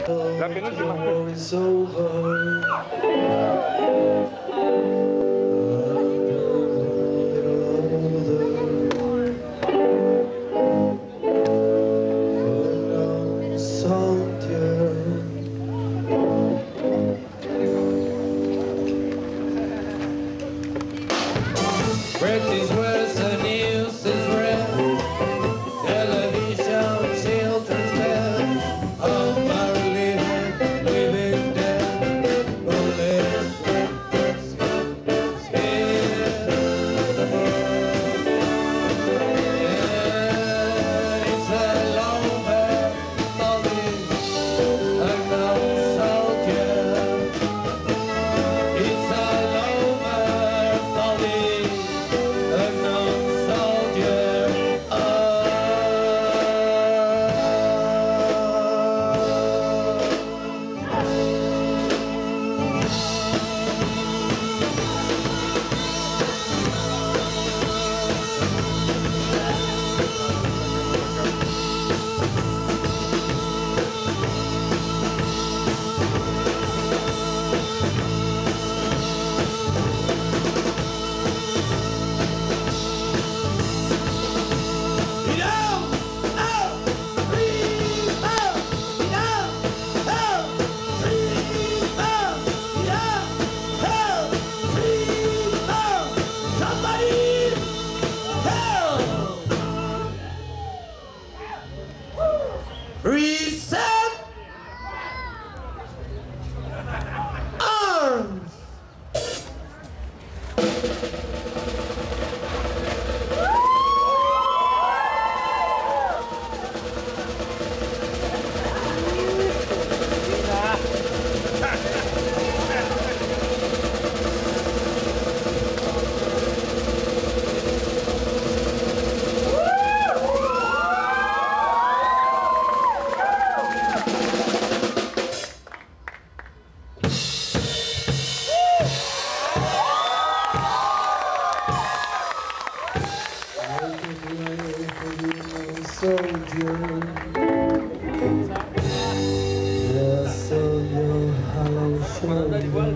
La penúltima. Breath is worse than news is red. Television, children's bed. Of our living dead. Bullets, scared. Yeah, it's a long bed for the unknown soldier. It's a long bed for the unknown soldier. Reset arms. Soldier, yeah, soldier, hello soldier,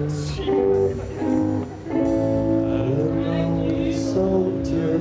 soldier.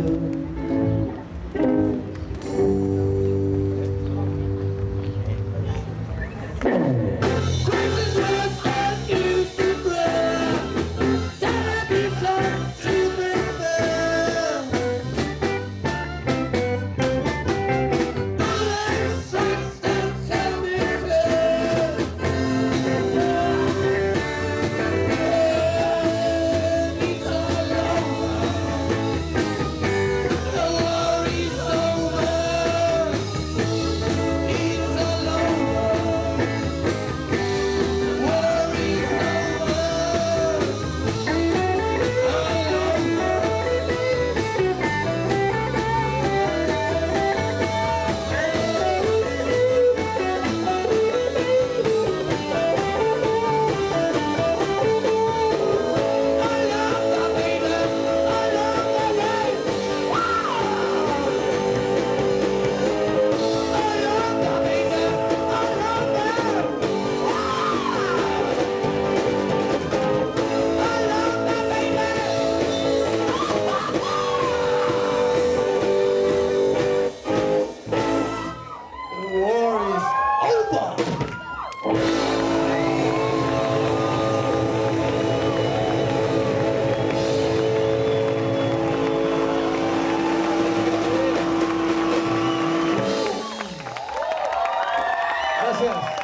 Gracias.